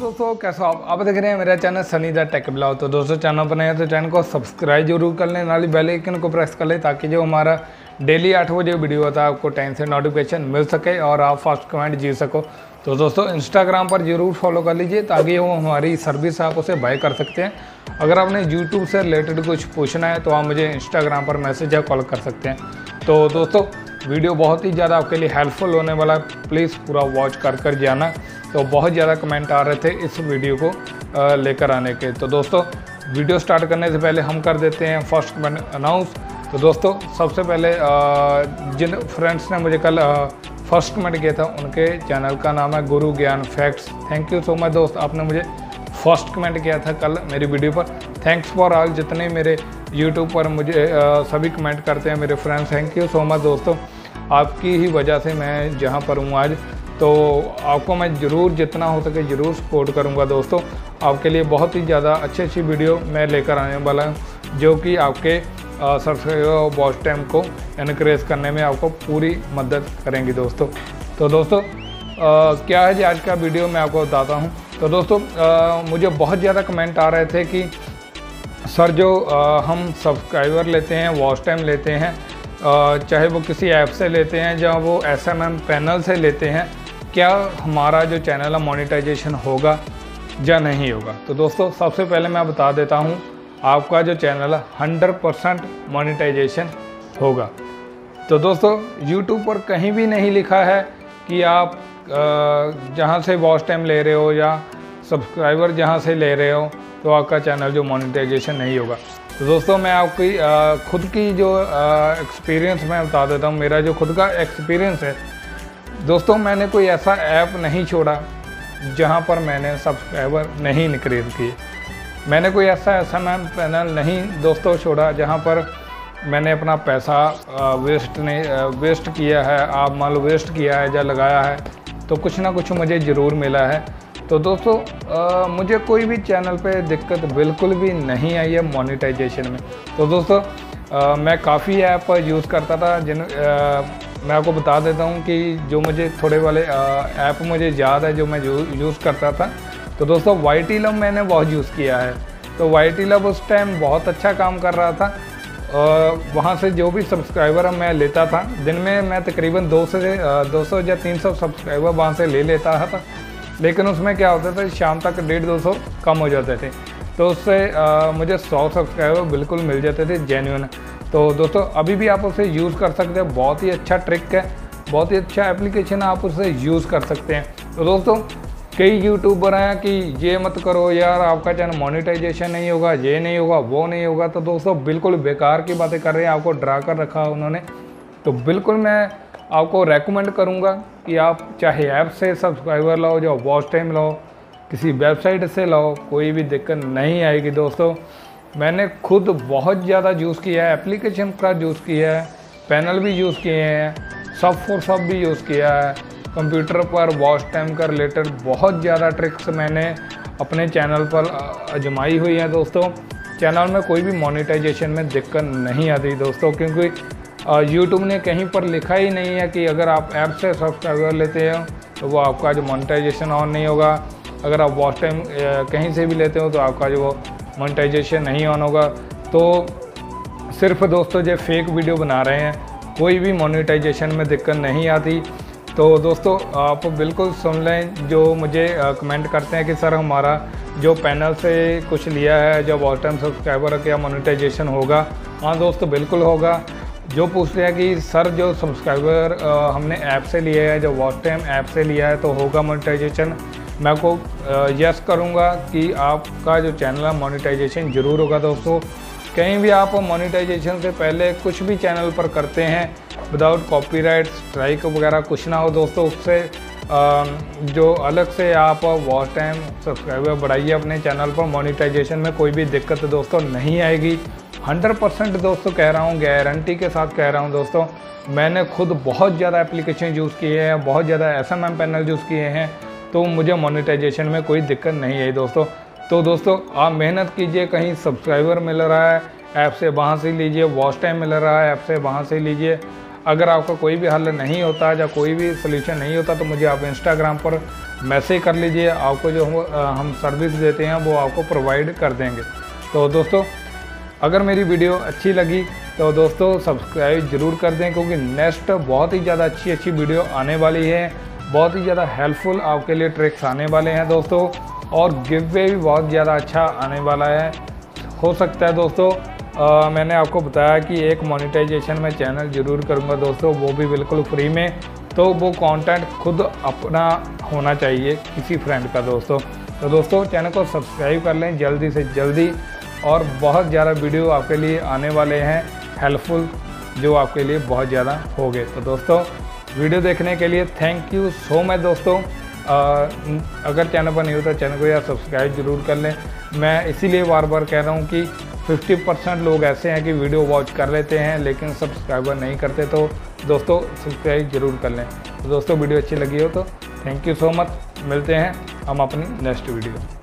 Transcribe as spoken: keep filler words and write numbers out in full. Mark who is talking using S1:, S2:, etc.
S1: दोस्तों कैसे हो आप आप देख रहे हैं मेरा channel Sunny the tech blog. तो दोस्तों चैनल पर नए हैं तो चैनल को सब्सक्राइब जरूर कर लें, नाली बेल आइकन को प्रेस कर लें ताकि जो हमारा डेली आठ बजे वीडियो होता है आपको टाइम से नोटिफिकेशन मिल सके और आप फर्स्ट कमेंट जीत सको। तो दोस्तों इंस्टाग्राम पर जरूर फॉलो कर लीजिए ताकि वो हमारी सर्विस आप उसे बाय कर सकते हैं। अगर आपने यूट्यूब से रिलेटेड कुछ पूछना है तो आप मुझे इंस्टाग्राम पर मैसेज या कॉल कर सकते हैं। तो दोस्तों वीडियो बहुत ही ज़्यादा आपके लिए हेल्पफुल होने वाला है, प्लीज़ पूरा वॉच कर कर जाना। तो बहुत ज़्यादा कमेंट आ रहे थे इस वीडियो को लेकर आने के। तो दोस्तों वीडियो स्टार्ट करने से पहले हम कर देते हैं फर्स्ट कमेंट अनाउंस। तो दोस्तों सबसे पहले जिन फ्रेंड्स ने मुझे कल फर्स्ट कमेंट किया था उनके चैनल का नाम है Guru Gyan facts. Thank you so much दोस्त, आपने मुझे फर्स्ट कमेंट किया था कल मेरी वीडियो पर। थैंक्स फॉर ऑल जितने मेरे यूट्यूब पर मुझे आ, सभी कमेंट करते हैं मेरे friends, thank you so much दोस्तों। आपकी ही वजह से मैं जहाँ पर हूँ आज, तो आपको मैं ज़रूर जितना हो सके ज़रूर सपोर्ट करूँगा दोस्तों। आपके लिए बहुत ही ज़्यादा अच्छी अच्छी वीडियो मैं लेकर आने वाला हूँ जो कि आपके सब्सक्राइबर वॉच टाइम को इनक्रीज करने में आपको पूरी मदद करेंगी दोस्तों। तो दोस्तों आ, क्या है जी आज का वीडियो मैं आपको बताता हूँ। तो दोस्तों आ, मुझे बहुत ज़्यादा कमेंट आ रहे थे कि सर जो आ, हम सब्सक्राइबर लेते हैं, वॉच टाइम लेते हैं, आ, चाहे वो किसी ऐप से लेते हैं या वो एस एम एम पैनल से लेते हैं, क्या हमारा जो चैनल है मोनेटाइजेशन होगा या नहीं होगा। तो दोस्तों सबसे पहले मैं बता देता हूँ आपका जो चैनल है हंड्रेड परसेंट मोनेटाइजेशन होगा। तो दोस्तों यूट्यूब पर कहीं भी नहीं लिखा है कि आप जहाँ से वॉच टाइम ले रहे हो या सब्सक्राइबर जहाँ से ले रहे हो तो आपका चैनल जो मोनेटाइजेशन नहीं होगा। तो दोस्तों मैं आपकी खुद की जो एक्सपीरियंस मैं बता देता हूँ। मेरा जो खुद का एक्सपीरियंस है दोस्तों, मैंने कोई ऐसा ऐप नहीं छोड़ा जहाँ पर मैंने सब्सक्राइबर नहीं इंक्रीज किए। मैंने कोई ऐसा एस एम एम पैनल नहीं दोस्तों छोड़ा जहाँ पर मैंने अपना पैसा वेस्ट नहीं वेस्ट किया है। आप मान लो वेस्ट किया है या लगाया है तो कुछ ना कुछ मुझे ज़रूर मिला है। तो दोस्तों आ, मुझे कोई भी चैनल पे दिक्कत बिल्कुल भी नहीं आई है मोनेटाइजेशन में। तो दोस्तों आ, मैं काफ़ी ऐप यूज़ करता था जिन आ, मैं आपको बता देता हूँ कि जो मुझे थोड़े वाले ऐप मुझे याद है जो मैं यूज़ करता था। तो दोस्तों वाई टी लव मैंने बहुत यूज़ किया है। तो वाई टी लव उस टाइम बहुत अच्छा काम कर रहा था। वहाँ से जो भी सब्सक्राइबर मैं लेता था, दिन में मैं तकरीबन दो से दो सौ या तीन सौ सब्सक्राइबर वहाँ से ले लेता था। लेकिन उसमें क्या होता था शाम तक डेढ़ दो सौ कम हो जाते थे, तो उससे मुझे सौ सब्सक्राइबर बिल्कुल मिल जाते थे जेन्युइन। तो दोस्तों अभी भी आप उसे यूज़ कर सकते हैं, बहुत ही अच्छा ट्रिक है, बहुत ही अच्छा एप्लीकेशन है, आप उसे यूज़ कर सकते हैं। तो दोस्तों कई यूट्यूबर हैं कि ये मत करो यार आपका चैनल मोनेटाइजेशन नहीं होगा, ये नहीं होगा, वो नहीं होगा। तो दोस्तों बिल्कुल बेकार की बातें कर रहे हैं, आपको डरा कर रखा उन्होंने। तो बिल्कुल मैं आपको रेकमेंड करूंगा कि आप चाहे ऐप से सब्सक्राइबर लाओ, जो वॉच टाइम लाओ, किसी वेबसाइट से लाओ, कोई भी दिक्कत नहीं आएगी दोस्तों। मैंने खुद बहुत ज़्यादा यूज़ किया है, एप्लीकेशन का यूज़ किया है, पैनल भी यूज़ किए हैं, सब फॉर सब भी यूज़ किया है, कंप्यूटर पर वॉच टाइम का रिलेटेड बहुत ज़्यादा ट्रिक्स मैंने अपने चैनल पर आजमाई हुई है दोस्तों। चैनल में कोई भी मोनेटाइजेशन में दिक्कत नहीं आती दोस्तों, क्योंकि यूट्यूब ने कहीं पर लिखा ही नहीं है कि अगर आप ऐप से सब्सक्राइबर लेते हो तो वो आपका जो मोनेटाइजेशन ऑन नहीं होगा, अगर आप वॉच टाइम कहीं से भी लेते हो तो आपका जो वो मोनेटाइजेशन नहीं ऑन होगा। तो सिर्फ दोस्तों जो फेक वीडियो बना रहे हैं, कोई भी मोनेटाइजेशन में दिक्कत नहीं आती। तो दोस्तों आप बिल्कुल सुन लें जो मुझे कमेंट करते हैं कि सर हमारा जो पैनल से कुछ लिया है, जो वॉच टाइम सब्सक्राइबर क्या मोनेटाइजेशन होगा। हाँ दोस्तों बिल्कुल होगा। जो पूछते हैं कि सर जो सब्सक्राइबर हमने ऐप से लिया है, जो वॉच टाइम ऐप से लिया है तो होगा मोनेटाइजेशन, मैं आपको यस करूँगा कि आपका जो चैनल है मोनेटाइजेशन ज़रूर होगा दोस्तों। कहीं भी आप मोनेटाइजेशन से पहले कुछ भी चैनल पर करते हैं विदाउट कॉपीराइट स्ट्राइक वगैरह कुछ ना हो दोस्तों, उससे जो अलग से आप वॉच टाइम सब्सक्राइबर बढ़ाइए अपने चैनल पर, मोनेटाइजेशन में कोई भी दिक्कत दोस्तों नहीं आएगी। हंड्रेड परसेंट दोस्तों कह रहा हूँ, गारंटी के साथ कह रहा हूँ दोस्तों। मैंने खुद बहुत ज़्यादा एप्लीकेशन यूज़ किए हैं, बहुत ज़्यादा S M M panel use किए हैं, तो मुझे मोनेटाइजेशन में कोई दिक्कत नहीं आई दोस्तों। तो दोस्तों आप मेहनत कीजिए, कहीं सब्सक्राइबर मिल रहा है ऐप से वहाँ से लीजिए, वॉच टाइम मिल रहा है ऐप से वहाँ से लीजिए, अगर आपका कोई भी हल नहीं होता या कोई भी सोल्यूशन नहीं होता तो मुझे आप इंस्टाग्राम पर मैसेज कर लीजिए, आपको जो हम सर्विस देते हैं वो आपको प्रोवाइड कर देंगे। तो दोस्तों अगर मेरी वीडियो अच्छी लगी तो दोस्तों सब्सक्राइब ज़रूर कर दें, क्योंकि नेक्स्ट बहुत ही ज़्यादा अच्छी अच्छी वीडियो आने वाली है, बहुत ही ज़्यादा हेल्पफुल आपके लिए ट्रिक्स आने वाले हैं दोस्तों, और गिव वे भी बहुत ज़्यादा अच्छा आने वाला है। हो सकता है दोस्तों आ, मैंने आपको बताया कि एक मोनेटाइजेशन में चैनल ज़रूर करूँगा दोस्तों, वो भी बिल्कुल फ्री में, तो वो कंटेंट खुद अपना होना चाहिए किसी फ्रेंड का दोस्तों। तो दोस्तों चैनल को सब्सक्राइब कर लें जल्दी से जल्दी, और बहुत ज़्यादा वीडियो आपके लिए आने वाले हैं हेल्पफुल, जो आपके लिए बहुत ज़्यादा हो गए। तो दोस्तों वीडियो देखने के लिए थैंक यू सो मच दोस्तों। आ, अगर चैनल पर नहीं हो तो चैनल को यार सब्सक्राइब जरूर कर लें। मैं इसीलिए बार बार कह रहा हूँ कि पचास परसेंट लोग ऐसे हैं कि वीडियो वॉच कर लेते हैं लेकिन सब्सक्राइबर नहीं करते, तो दोस्तों सब्सक्राइब जरूर कर लें। तो दोस्तों वीडियो अच्छी लगी हो तो थैंक यू सो मच, मिलते हैं हम अपनी नेक्स्ट वीडियो।